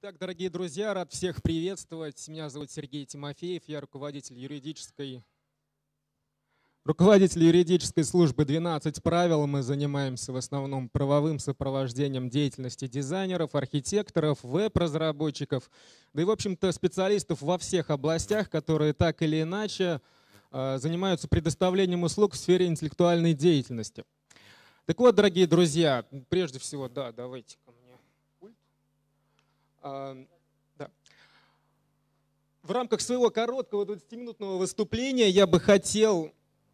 Итак, дорогие друзья, рад всех приветствовать. Меня зовут Сергей Тимофеев, я руководитель юридической службы «12 правил». Мы занимаемся в основном правовым сопровождением деятельности дизайнеров, архитекторов, веб-разработчиков, да и, в общем-то, специалистов во всех областях, которые так или иначе занимаются предоставлением услуг в сфере интеллектуальной деятельности. Так вот, дорогие друзья, прежде всего, давайте ко мне пульт. В рамках своего короткого 20-минутного выступления я бы хотел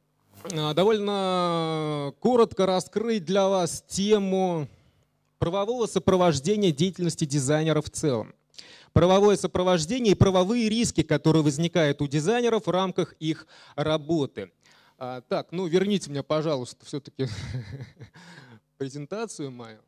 довольно коротко раскрыть для вас тему правового сопровождения деятельности дизайнера в целом. Правовое сопровождение и правовые риски, которые возникают у дизайнеров в рамках их работы. Так, верните мне, пожалуйста, все-таки презентацию мою.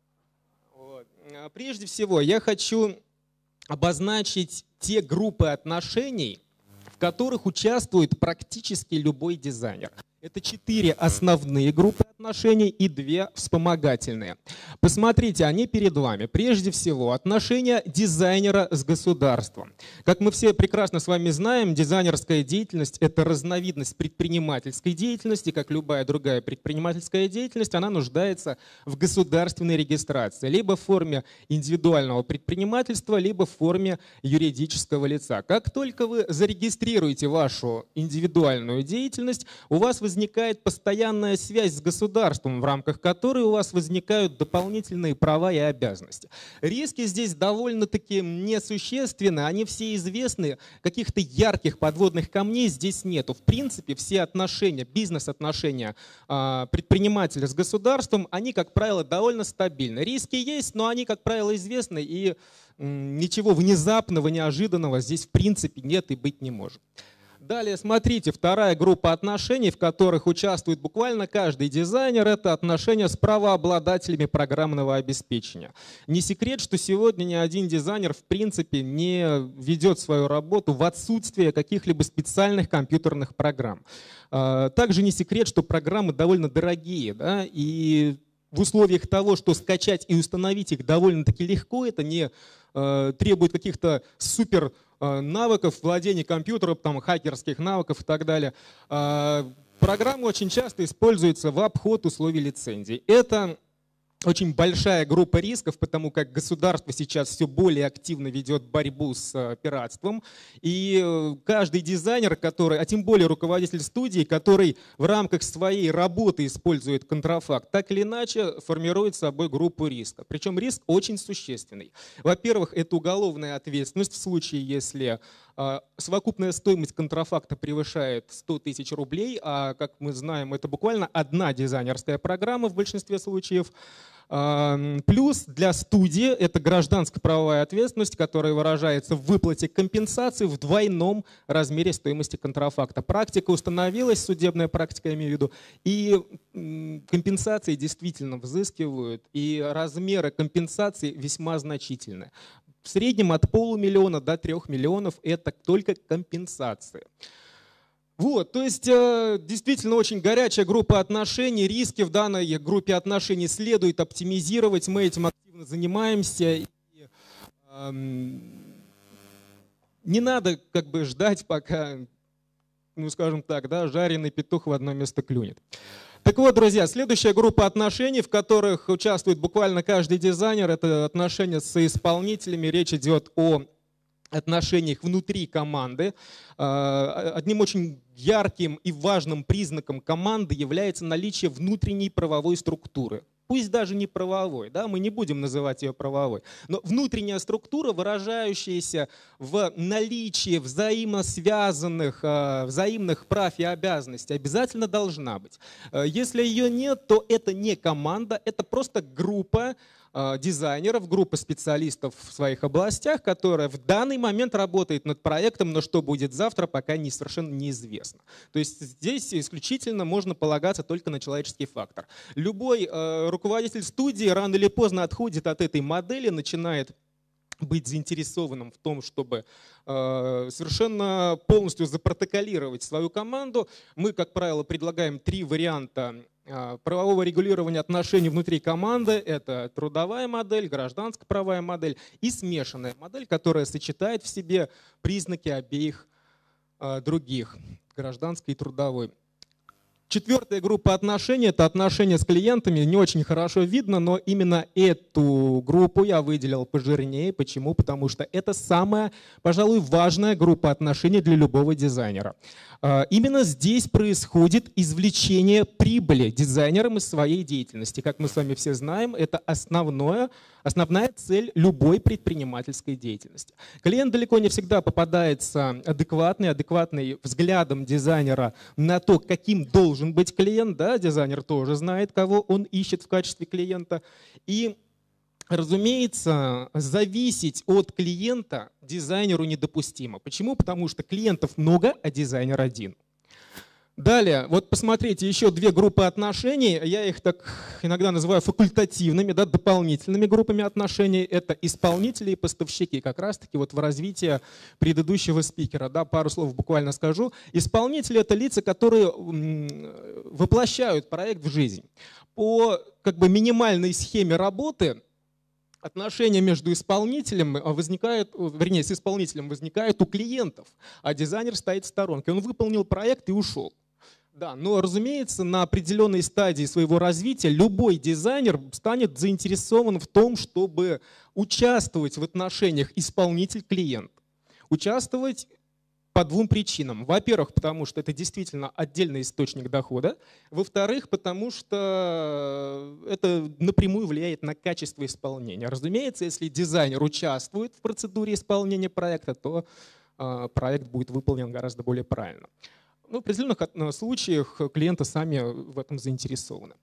Вот. Прежде всего, я хочу обозначить те группы отношений, в которых участвует практически любой дизайнер. Это 4 основные группы отношений и 2 вспомогательные. Посмотрите, они перед вами. Прежде всего, отношения дизайнера с государством. Как мы все прекрасно с вами знаем, дизайнерская деятельность – это разновидность предпринимательской деятельности, как любая другая предпринимательская деятельность, она нуждается в государственной регистрации, либо в форме индивидуального предпринимательства, либо в форме юридического лица. Как только вы зарегистрируете вашу индивидуальную деятельность, у вас возникает постоянная связь с государством, в рамках которой у вас возникают дополнительные права и обязанности. Риски здесь довольно-таки несущественны, они все известны, каких-то ярких подводных камней здесь нету. В принципе, все отношения, бизнес-отношения предпринимателя с государством, они, как правило, довольно стабильны. Риски есть, но они, как правило, известны, и ничего внезапного, неожиданного здесь в принципе нет и быть не может. Далее, смотрите, вторая группа отношений, в которых участвует буквально каждый дизайнер, это отношения с правообладателями программного обеспечения. Не секрет, что сегодня ни один дизайнер в принципе не ведет свою работу в отсутствие каких-либо специальных компьютерных программ. Также не секрет, что программы довольно дорогие, да, и в условиях того, что скачать и установить их довольно-таки легко, это не требует каких-то супер навыков, владения компьютером, там, хакерских навыков и так далее. Программы очень часто используются в обход условий лицензий. Это очень большая группа рисков, потому как государство сейчас все более активно ведет борьбу с пиратством. И каждый дизайнер, который, а тем более руководитель студии, который в рамках своей работы использует контрафакт, так или иначе формирует собой группу риска. Причем риск очень существенный. Во-первых, это уголовная ответственность в случае, если совокупная стоимость контрафакта превышает 100 тысяч рублей, а, как мы знаем, это буквально одна дизайнерская программа в большинстве случаев. Плюс для студии это гражданско-правовая ответственность, которая выражается в выплате компенсации в двойном размере стоимости контрафакта. Практика установилась, судебная практика, я имею в виду, и компенсации действительно взыскивают, и размеры компенсации весьма значительны. В среднем от полумиллиона до 3 миллионов это только компенсации. Вот, то есть действительно очень горячая группа отношений, риски в данной группе отношений следует оптимизировать, мы этим активно занимаемся. И, не надо как бы ждать, пока, скажем так, да, жареный петух в одно место клюнет. Так вот, друзья, следующая группа отношений, в которых участвует буквально каждый дизайнер, это отношения с соисполнителями, речь идет о отношениях внутри команды. Одним очень ярким и важным признаком команды является наличие внутренней правовой структуры. Пусть даже не правовой, да, мы не будем называть ее правовой, но внутренняя структура, выражающаяся в наличии взаимосвязанных, взаимных прав и обязанностей, обязательно должна быть. Если ее нет, то это не команда, это просто группа дизайнеров, группа специалистов в своих областях, которая в данный момент работает над проектом, но что будет завтра, пока совершенно неизвестно. То есть здесь исключительно можно полагаться только на человеческий фактор. Любой руководитель студии рано или поздно отходит от этой модели, начинает быть заинтересованным в том, чтобы совершенно полностью запротоколировать свою команду. Мы, как правило, предлагаем 3 варианта правового регулирования отношений внутри команды. Это трудовая модель, гражданско-правовая модель и смешанная модель, которая сочетает в себе признаки обеих других, гражданской и трудовой. Четвертая группа отношений – это отношения с клиентами. Не очень хорошо видно, но именно эту группу я выделил пожирнее. Почему? Потому что это самая, пожалуй, важная группа отношений для любого дизайнера. Именно здесь происходит извлечение прибыли дизайнером из своей деятельности. Как мы с вами все знаем, это основная цель любой предпринимательской деятельности. Клиент далеко не всегда попадается адекватный взглядом дизайнера на то, каким должен быть клиент. Да? Дизайнер тоже знает, кого он ищет в качестве клиента. И, разумеется, зависеть от клиента дизайнеру недопустимо. Почему? Потому что клиентов много, а дизайнер один. Далее, вот посмотрите, еще две группы отношений. Я их так иногда называю факультативными, да, дополнительными группами отношений. Это исполнители и поставщики. Как раз-таки вот в развитии предыдущего спикера. Да, пару слов буквально скажу. Исполнители — это лица, которые воплощают проект в жизнь. По минимальной схеме работы отношения между исполнителем с исполнителем возникают у клиентов, а дизайнер стоит в сторонке. Он выполнил проект и ушел. Да, но, разумеется, на определенной стадии своего развития любой дизайнер станет заинтересован в том, чтобы участвовать в отношениях исполнитель-клиент. Участвовать по двум причинам. Во-первых, потому что это действительно отдельный источник дохода. Во-вторых, потому что это напрямую влияет на качество исполнения. Разумеется, если дизайнер участвует в процедуре исполнения проекта, то проект будет выполнен гораздо более правильно. В определенных случаях клиенты сами в этом заинтересованы.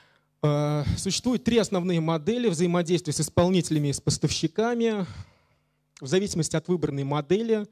Существует три основные модели взаимодействия с исполнителями и с поставщиками. В зависимости от выбранной модели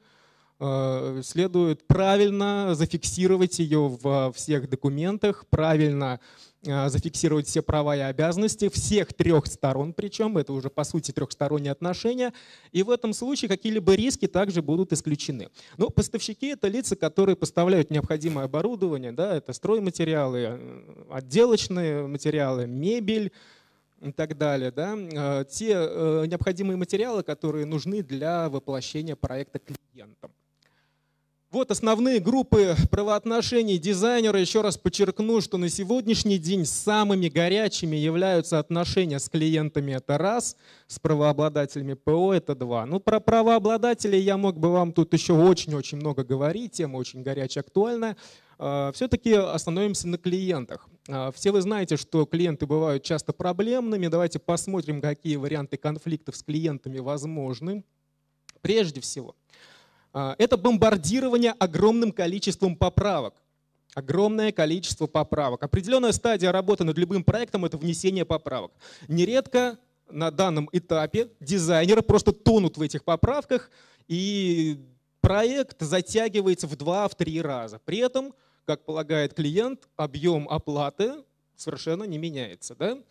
следует правильно зафиксировать ее во всех документах, правильно зафиксировать все права и обязанности всех трех сторон, причем это уже по сути трехсторонние отношения, и в этом случае какие-либо риски также будут исключены. Но поставщики — это лица, которые поставляют необходимое оборудование, да, это стройматериалы, отделочные материалы, мебель и так далее. Да, те необходимые материалы, которые нужны для воплощения проекта клиентам. Вот основные группы правоотношений дизайнера. Еще раз подчеркну, что на сегодняшний день самыми горячими являются отношения с клиентами — это раз, с правообладателями ПО — это два. Ну, про правообладателей я мог бы вам тут еще очень-очень много говорить, тема очень горячая, актуальная. Все-таки остановимся на клиентах. Все вы знаете, что клиенты бывают часто проблемными. Давайте посмотрим, какие варианты конфликтов с клиентами возможны. Прежде всего, это бомбардирование огромным количеством поправок. Огромное количество поправок. Определенная стадия работы над любым проектом — это внесение поправок. Нередко на данном этапе дизайнеры просто тонут в этих поправках, и проект затягивается в 2-3 раза. При этом, как полагает клиент, объем оплаты совершенно не меняется.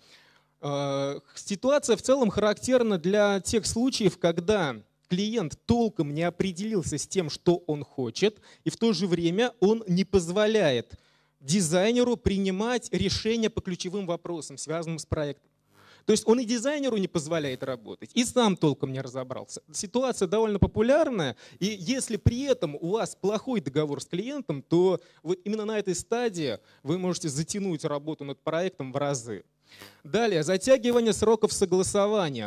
Да? Ситуация в целом характерна для тех случаев, когда клиент толком не определился с тем, что он хочет, и в то же время он не позволяет дизайнеру принимать решения по ключевым вопросам, связанным с проектом. То есть он и дизайнеру не позволяет работать, и сам толком не разобрался. Ситуация довольно популярная, и если при этом у вас плохой договор с клиентом, то вот именно на этой стадии вы можете затянуть работу над проектом в разы. Далее, затягивание сроков согласования.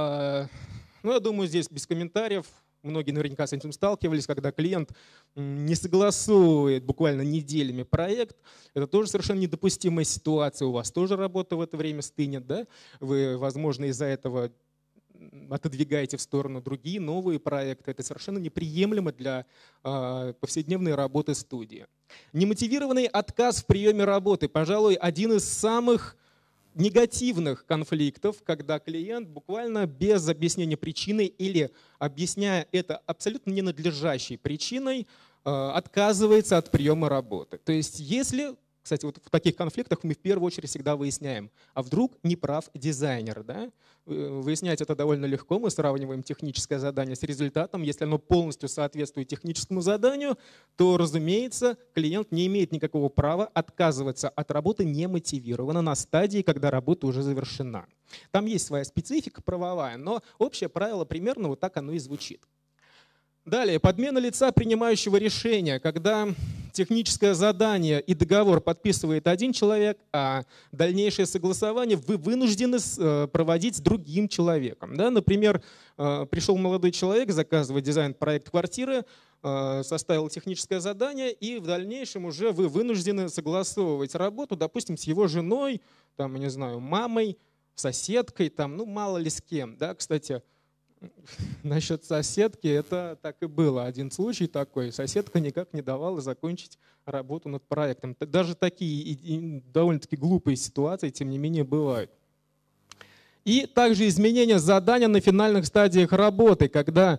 Я думаю, здесь без комментариев. Многие наверняка с этим сталкивались, когда клиент не согласует буквально неделями проект. Это тоже совершенно недопустимая ситуация. У вас тоже работа в это время стынет. Да? Вы, возможно, из-за этого отодвигаете в сторону другие новые проекты. Это совершенно неприемлемо для повседневной работы студии. Немотивированный отказ в приеме работы. Пожалуй, один из самых негативных конфликтов, когда клиент буквально без объяснения причины или объясняя это абсолютно ненадлежащей причиной, отказывается от приема работы. То есть если Кстати, вот в таких конфликтах мы в первую очередь всегда выясняем, а вдруг не прав дизайнер. Да? Выяснять это довольно легко. Мы сравниваем техническое задание с результатом. Если оно полностью соответствует техническому заданию, то, разумеется, клиент не имеет никакого права отказываться от работы немотивированно на стадии, когда работа уже завершена. Там есть своя специфика правовая, но общее правило примерно вот так оно и звучит. Далее, подмена лица принимающего решения, когда техническое задание и договор подписывает один человек, а дальнейшее согласование вы вынуждены проводить с другим человеком. Да? Например, пришел молодой человек заказывать дизайн-проект квартиры, составил техническое задание, и в дальнейшем уже вы вынуждены согласовывать работу, допустим, с его женой, там, я не знаю, мамой, соседкой, там, ну мало ли с кем. Да? Кстати, насчет соседки, это так и было. Один случай такой. Соседка никак не давала закончить работу над проектом. Даже такие довольно-таки глупые ситуации, тем не менее, бывают. И также изменение задания на финальных стадиях работы, когда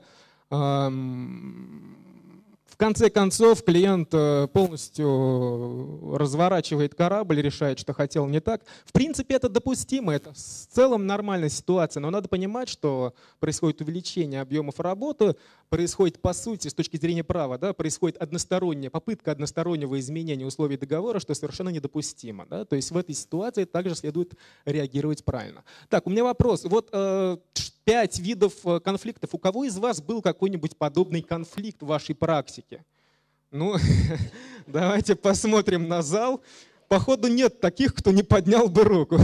в конце концов клиент полностью разворачивает корабль, решает, что хотел не так. В принципе, это допустимо, это в целом нормальная ситуация, но надо понимать, что происходит увеличение объемов работы, происходит, по сути, с точки зрения права, да, происходит попытка одностороннего изменения условий договора, что совершенно недопустимо. Да? То есть в этой ситуации также следует реагировать правильно. Так, у меня вопрос. Вот 5 видов конфликтов. У кого из вас был какой-нибудь подобный конфликт в вашей практике? Ну, давайте посмотрим на зал. Походу нет таких, кто не поднял бы руку.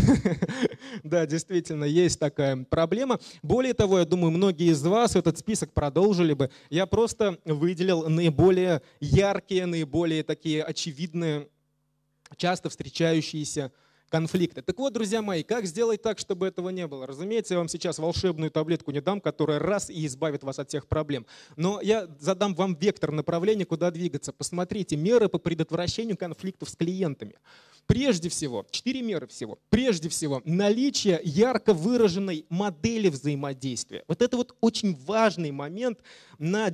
Да, действительно, есть такая проблема. Более того, я думаю, многие из вас этот список продолжили бы. Я просто выделил наиболее яркие, наиболее такие очевидные, часто встречающиеся конфликты. Так вот, друзья мои, как сделать так, чтобы этого не было? Разумеется, я вам сейчас волшебную таблетку не дам, которая раз и избавит вас от всех проблем. Но я задам вам вектор направления, куда двигаться. Посмотрите, меры по предотвращению конфликтов с клиентами. Прежде всего, 4 меры всего. Прежде всего, наличие ярко выраженной модели взаимодействия. Вот это вот очень важный момент. На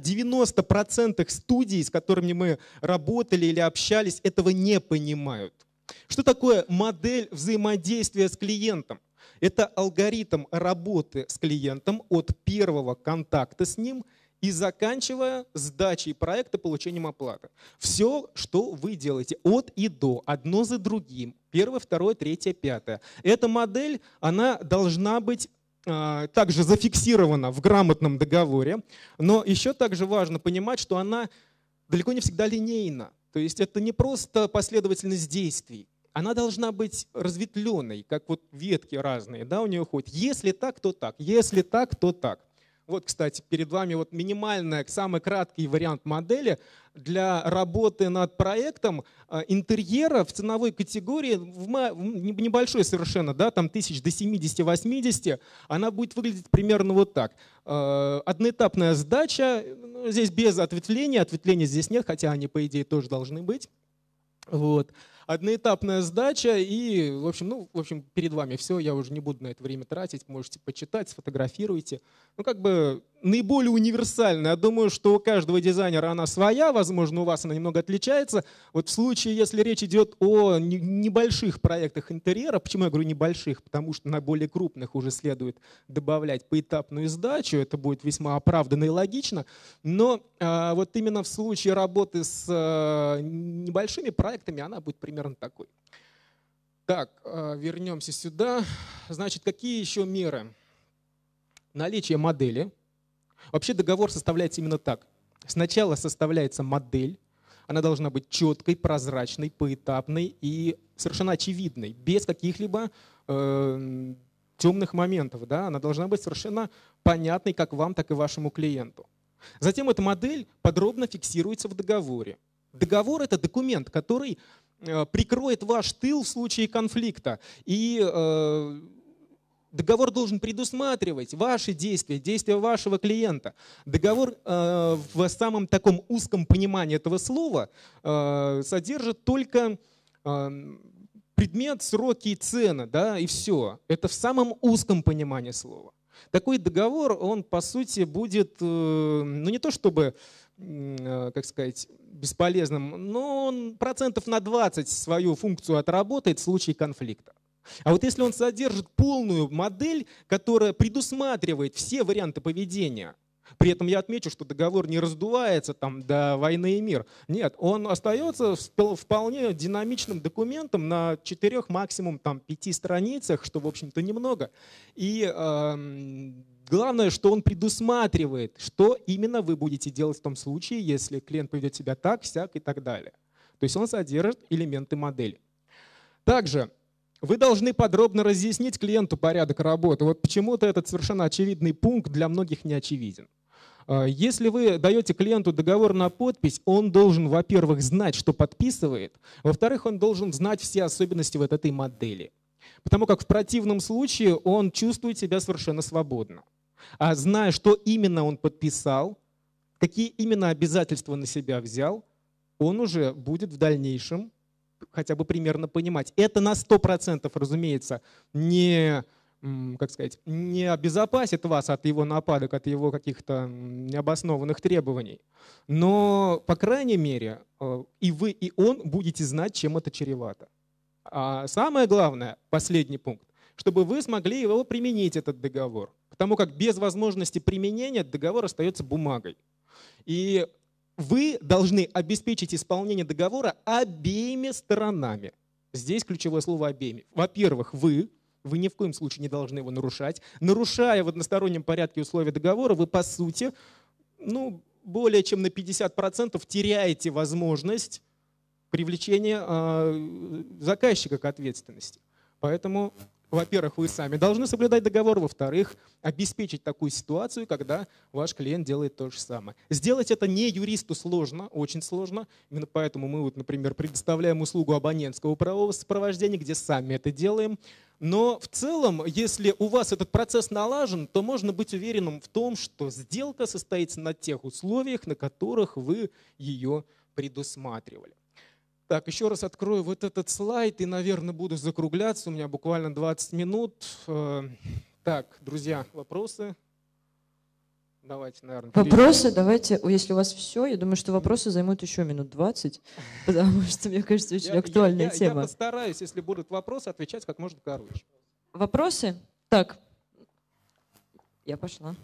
90% студий, с которыми мы работали или общались, этого не понимают. Что такое модель взаимодействия с клиентом? Это алгоритм работы с клиентом от первого контакта с ним и заканчивая сдачей проекта, получением оплаты. Все, что вы делаете от и до, одно за другим, первое, второе, третье, пятое. Эта модель, она должна быть также зафиксирована в грамотном договоре, но еще также важно понимать, что она далеко не всегда линейна. То есть это не просто последовательность действий. Она должна быть разветвленной, как вот ветки разные, да, у нее ходят. Если так, то так. Если так, то так. Вот, кстати, перед вами вот минимальный, самый краткий вариант модели для работы над проектом интерьера в ценовой категории, небольшой совершенно, да, там 1000 до 70-80, она будет выглядеть примерно вот так. Одноэтапная сдача, здесь без ответвления, ответвления здесь нет, хотя они, по идее, тоже должны быть. Вот. Одноэтапная сдача и, в общем, перед вами все, я уже не буду на это время тратить, можете почитать, сфотографируйте. Ну, как бы наиболее универсальная. Я думаю, что у каждого дизайнера она своя, возможно, у вас она немного отличается. Вот в случае, если речь идет о небольших проектах интерьера, почему я говорю небольших? Потому что на более крупных уже следует добавлять поэтапную сдачу, это будет весьма оправданно и логично. Но вот именно в случае работы с небольшими проектами она будет примерно такой. Так, вернемся сюда. Значит, какие еще меры? Наличие модели. Вообще договор составляется именно так. Сначала составляется модель. Она должна быть четкой, прозрачной, поэтапной и совершенно очевидной, без каких-либо темных моментов. Да? Она должна быть совершенно понятной как вам, так и вашему клиенту. Затем эта модель подробно фиксируется в договоре. Договор – это документ, который прикроет ваш тыл в случае конфликта. И договор должен предусматривать ваши действия, действия вашего клиента. Договор в самом таком узком понимании этого слова содержит только предмет, сроки и цены, да, и все. Это в самом узком понимании слова. Такой договор, он по сути будет, ну не то чтобы как сказать, бесполезным, но он процентов на 20 свою функцию отработает в случае конфликта. А вот если он содержит полную модель, которая предусматривает все варианты поведения, при этом я отмечу, что договор не раздувается там до войны и мир. Нет, он остается вполне динамичным документом на 4, максимум 5 страницах, что, в общем-то, немного. И главное, что он предусматривает, что именно вы будете делать в том случае, если клиент поведет себя так, сяк и так далее. То есть он содержит элементы модели. Также вы должны подробно разъяснить клиенту порядок работы. Вот почему-то этот совершенно очевидный пункт для многих не очевиден. Если вы даете клиенту договор на подпись, он должен, во-первых, знать, что подписывает, во-вторых, он должен знать все особенности вот этой модели. Потому как в противном случае он чувствует себя совершенно свободно. А зная, что именно он подписал, какие именно обязательства на себя взял, он уже будет в дальнейшем хотя бы примерно понимать. Это на 100%, разумеется, не обезопасит вас от его нападок, от его каких-то необоснованных требований. Но, по крайней мере, и вы, и он будете знать, чем это чревато. А самое главное, последний пункт, чтобы вы смогли его применить, этот договор. Потому как без возможности применения договор остается бумагой. И вы должны обеспечить исполнение договора обеими сторонами. Здесь ключевое слово «обеими». Во-первых, вы ни в коем случае не должны его нарушать. Нарушая в одностороннем порядке условия договора, вы, по сути, более чем на 50% теряете возможность привлечения заказчика к ответственности. Поэтому, во-первых, вы сами должны соблюдать договор, во-вторых, обеспечить такую ситуацию, когда ваш клиент делает то же самое. Сделать это не юристу сложно, очень сложно. Именно поэтому мы, например, предоставляем услугу абонентского правового сопровождения, где сами это делаем. Но в целом, если у вас этот процесс налажен, то можно быть уверенным в том, что сделка состоится на тех условиях, на которых вы ее предусматривали. Так, еще раз открою вот этот слайд и, наверное, буду закругляться. У меня буквально 20 минут. Так, друзья, вопросы? Давайте, наверное. Вопросы, давайте, если у вас все, я думаю, что вопросы займут еще минут 20, потому что, мне кажется, очень актуальная тема. Я постараюсь, если будут вопросы, отвечать как можно короче. Вопросы? Так, я пошла.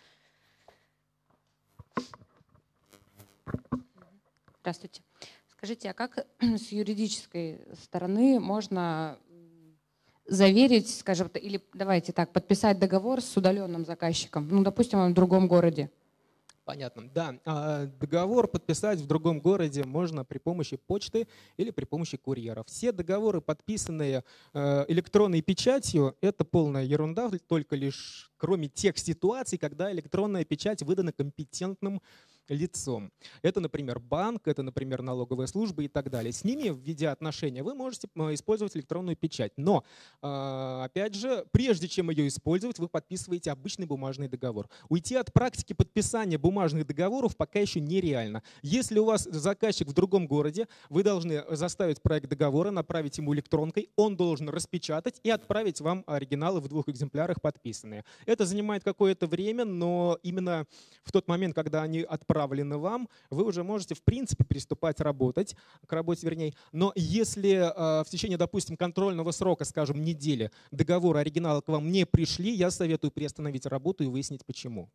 Здравствуйте. Скажите, а как с юридической стороны можно заверить, скажем, или давайте так, подписать договор с удаленным заказчиком, допустим, он в другом городе? Понятно. Да, договор подписать в другом городе можно при помощи почты или при помощи курьера. Все договоры, подписанные электронной печатью, это полная ерунда, только лишь кроме тех ситуаций, когда электронная печать выдана компетентным лицом. Это, например, банк, это, например, налоговая служба и так далее. С ними, введя отношения, вы можете использовать электронную печать. Но, опять же, прежде чем ее использовать, вы подписываете обычный бумажный договор. Уйти от практики подписания бумажных договоров пока еще нереально. Если у вас заказчик в другом городе, вы должны заставить проект договора, направить ему электронкой, он должен распечатать и отправить вам оригиналы в 2 экземплярах подписанные. Это занимает какое-то время, но именно в тот момент, когда они отправлены вам, вы уже можете, в принципе, приступать к работе, вернее. Но если в течение, допустим, контрольного срока, скажем, недели, договоры, оригиналы к вам не пришли, я советую приостановить работу и выяснить, почему.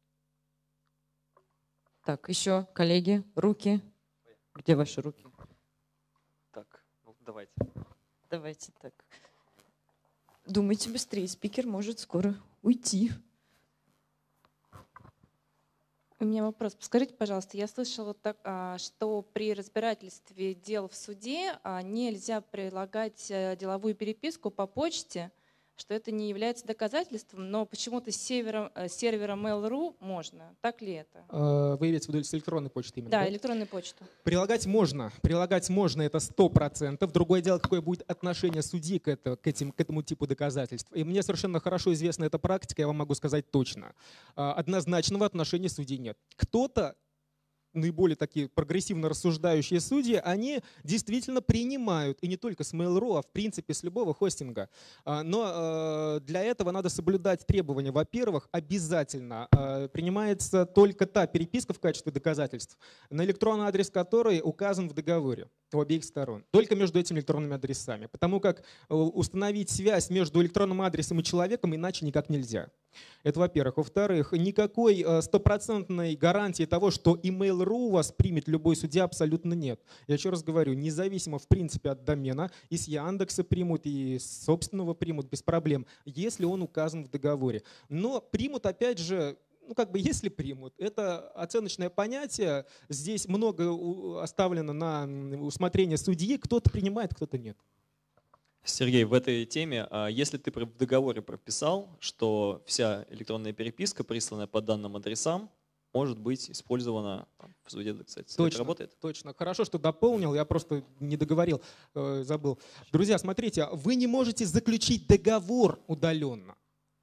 Так, еще, коллеги, руки. Где ваши руки? Так, давайте. Давайте так. Думайте быстрее, спикер может скоро уйти. У меня вопрос. Скажите, пожалуйста, я слышала, что при разбирательстве дел в суде нельзя прилагать деловую переписку по почте, что это не является доказательством, но почему-то с сервера Mail.ru можно. Так ли это? Вы имеете в виду с электронной почты именно? Да, электронную почту. Прилагать можно. Прилагать можно, это 100%. Другое дело, какое будет отношение судьи к этому типу доказательств. И мне совершенно хорошо известна эта практика, я вам могу сказать точно. Однозначного отношения судьи нет. Кто-то наиболее такие прогрессивно рассуждающие судьи, они действительно принимают, и не только с Mail.ru, а в принципе с любого хостинга. Но для этого надо соблюдать требования. Во-первых, обязательно принимается только та переписка в качестве доказательств, на электронный адрес которой указан в договоре у обеих сторон. Только между этими электронными адресами. Потому как установить связь между электронным адресом и человеком иначе никак нельзя. Это во-первых. Во-вторых, никакой стопроцентной гарантии того, что email.ru у вас примет любой судья, абсолютно нет. Я еще раз говорю, независимо в принципе от домена, и с Яндекса примут, и с собственного примут без проблем, если он указан в договоре. Но примут, опять же, если примут. Это оценочное понятие. Здесь много оставлено на усмотрение судьи. Кто-то принимает, кто-то нет. Сергей, в этой теме, если ты в договоре прописал, что вся электронная переписка, присланная по данным адресам, может быть использована в суде, кстати, точно, это работает? Точно. Хорошо, что дополнил, я просто не договорил, забыл. Друзья, смотрите, вы не можете заключить договор удаленно.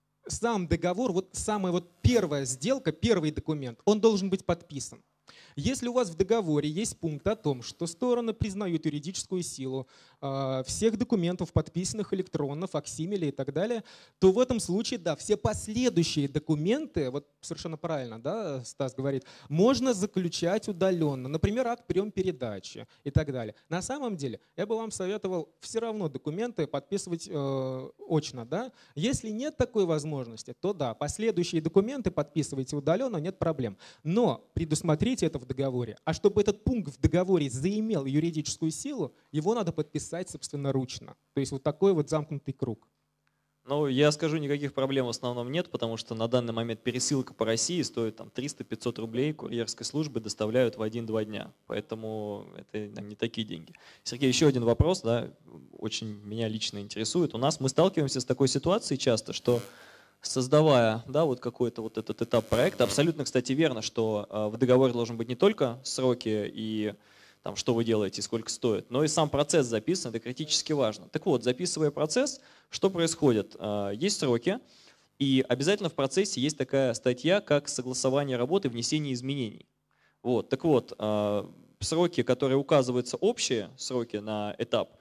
Сам договор, самая первая сделка, первый документ, он должен быть подписан. Если у вас в договоре есть пункт о том, что стороны признают юридическую силу всех документов, подписанных электронно, факсимиле и так далее, то в этом случае, да, все последующие документы, совершенно правильно, да, Стас говорит, можно заключать удаленно. Например, акт прием-передачи и так далее. На самом деле, я бы вам советовал все равно документы подписывать очно. Да? Если нет такой возможности, то да, последующие документы подписывайте удаленно, нет проблем. Но предусмотрите это в договоре. А чтобы этот пункт в договоре заимел юридическую силу, его надо подписать собственноручно. То есть такой замкнутый круг. Ну, я скажу, никаких проблем в основном нет, потому что на данный момент пересылка по России стоит 300-500 рублей, курьерской службы доставляют в 1-2 дня. Поэтому это не такие деньги. Сергей, еще один вопрос, да, очень меня лично интересует. Мы сталкиваемся с такой ситуацией часто, что создавая какой-то этот этап проекта, абсолютно, кстати, верно, что в договоре должен быть не только сроки и что вы делаете, сколько стоит, но и сам процесс записан, это критически важно. Так вот, записывая процесс, что происходит? Есть сроки, и обязательно в процессе есть такая статья, как согласование работы, внесение изменений. Так вот, сроки, которые указываются, общие сроки на этап,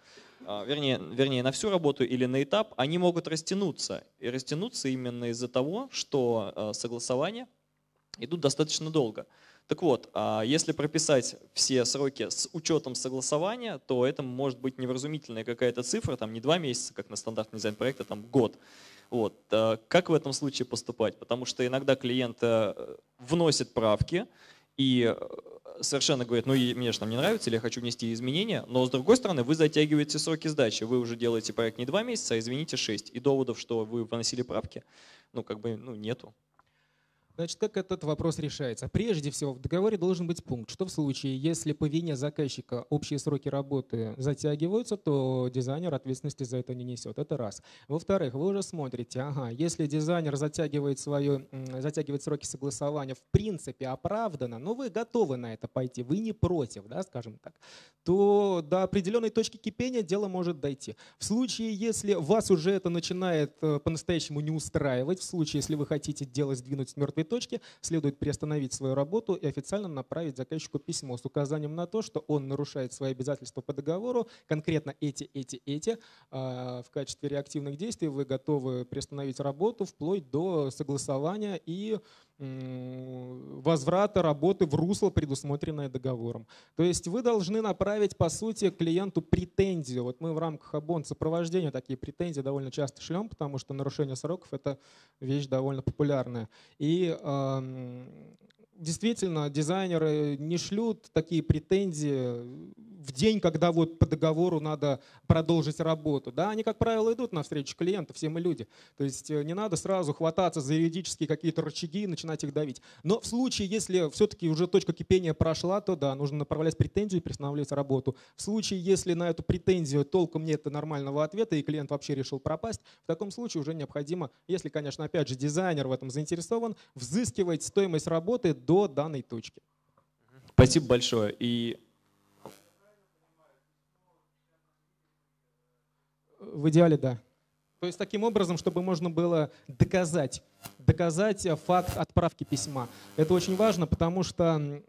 вернее, на всю работу или на этап, они могут растянуться. И растянуться именно из-за того, что согласования идут достаточно долго. Так вот, если прописать все сроки с учетом согласования, то это может быть невразумительная какая-то цифра, не 2 месяца, как на стандартный дизайн проекта, год. Как в этом случае поступать? Потому что иногда клиент вносит правки и совершенно говорит, мне же не нравится, или я хочу внести изменения, но с другой стороны вы затягиваете сроки сдачи, вы уже делаете проект не 2 месяца, а извините 6. И доводов, что вы вносили правки, нету. Значит, как этот вопрос решается? Прежде всего, в договоре должен быть пункт, что в случае, если по вине заказчика общие сроки работы затягиваются, то дизайнер ответственности за это не несет. Это раз. Во-вторых, вы уже смотрите, если дизайнер затягивает сроки согласования в принципе оправданно, но вы готовы на это пойти, вы не против, да, скажем так, то до определенной точки кипения дело может дойти. В случае, если вас уже это начинает по-настоящему не устраивать, в случае, если вы хотите дело сдвинуть с мертвой точки, следует приостановить свою работу и официально направить заказчику письмо с указанием на то, что он нарушает свои обязательства по договору, конкретно эти. В качестве реактивных действий вы готовы приостановить работу вплоть до согласования и возврата работы в русло, предусмотренное договором. То есть вы должны направить, по сути, клиенту претензию. Мы в рамках ОБОН сопровождения такие претензии довольно часто шлем, потому что нарушение сроков – это вещь довольно популярная. И действительно, дизайнеры не шлют такие претензии в день, когда по договору надо продолжить работу. Да, они, как правило, идут навстречу клиенту, все мы люди. То есть не надо сразу хвататься за юридические какие-то рычаги и начинать их давить. Но в случае, если все-таки уже точка кипения прошла, то да, нужно направлять претензию и приостанавливать работу. В случае, если на эту претензию толком нет нормального ответа и клиент вообще решил пропасть, в таком случае уже необходимо, если, конечно, опять же, дизайнер в этом заинтересован, взыскивать стоимость работы до данной точки. Спасибо большое. В идеале, да. То есть таким образом, чтобы можно было доказать факт отправки письма. Это очень важно, потому что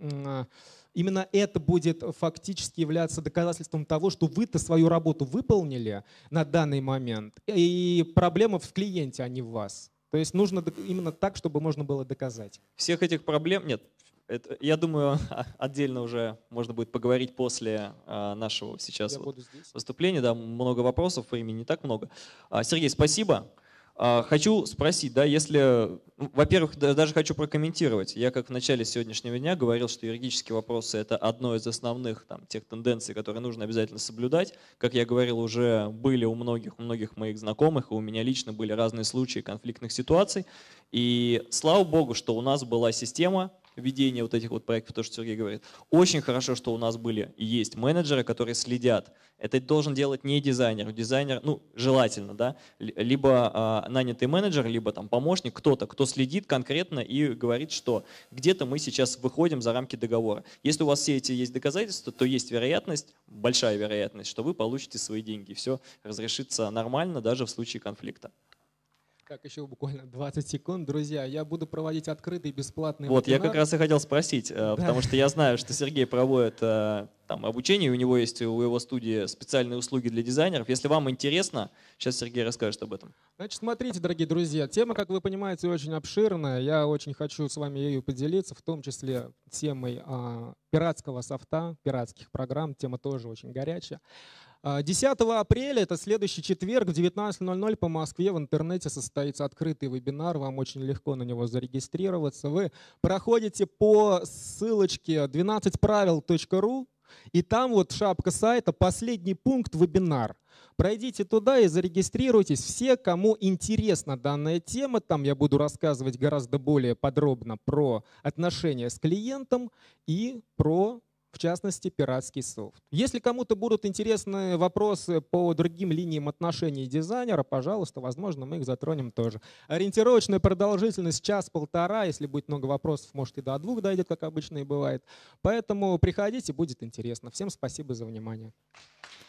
именно это будет фактически являться доказательством того, что вы-то свою работу выполнили на данный момент, и проблема в клиенте, а не в вас. То есть нужно именно так, чтобы можно было доказать. Всех этих проблем нет. Я думаю, отдельно уже можно будет поговорить после нашего сейчас выступления. Да, много вопросов, времени не так много. Сергей, спасибо. Хочу спросить, да, если, во-первых, даже хочу прокомментировать. Я как в начале сегодняшнего дня говорил, что юридические вопросы — это одно из основных тех тенденций, которые нужно обязательно соблюдать. Как я говорил, уже были у многих моих знакомых, и у меня лично были разные случаи конфликтных ситуаций. И слава богу, что у нас была система ведения вот этих вот проектов, то, что Сергей говорит. Очень хорошо, что у нас были и есть менеджеры, которые следят. Это должен делать не дизайнер. Дизайнер, желательно, да, либо нанятый менеджер, либо помощник, кто-то, кто следит конкретно и говорит, что где-то мы сейчас выходим за рамки договора. Если у вас все эти есть доказательства, то есть вероятность, большая вероятность, что вы получите свои деньги. И все разрешится нормально, даже в случае конфликта. Так, еще буквально 20 секунд. Друзья, я буду проводить открытый бесплатный вебинар. Я как раз и хотел спросить, потому что я знаю, что Сергей проводит обучение, у него есть у его студии специальные услуги для дизайнеров. Если вам интересно, сейчас Сергей расскажет об этом. Значит, смотрите, дорогие друзья, тема, как вы понимаете, очень обширная. Я очень хочу с вами ею поделиться, в том числе темой пиратского софта, пиратских программ. Тема тоже очень горячая. 10 апреля, это следующий четверг, в 19:00 по Москве в интернете состоится открытый вебинар. Вам очень легко на него зарегистрироваться. Вы проходите по ссылочке 12pravil.ru, и там вот шапка сайта, последний пункт — вебинар. Пройдите туда и зарегистрируйтесь. Все, кому интересна данная тема, там я буду рассказывать гораздо более подробно про отношения с клиентом и про, в частности, пиратский софт. Если кому-то будут интересны вопросы по другим линиям отношений дизайнера, пожалуйста, возможно, мы их затронем тоже. Ориентировочная продолжительность час-полтора. Если будет много вопросов, может и до 2 дойдет, как обычно и бывает. Поэтому приходите, будет интересно. Всем спасибо за внимание.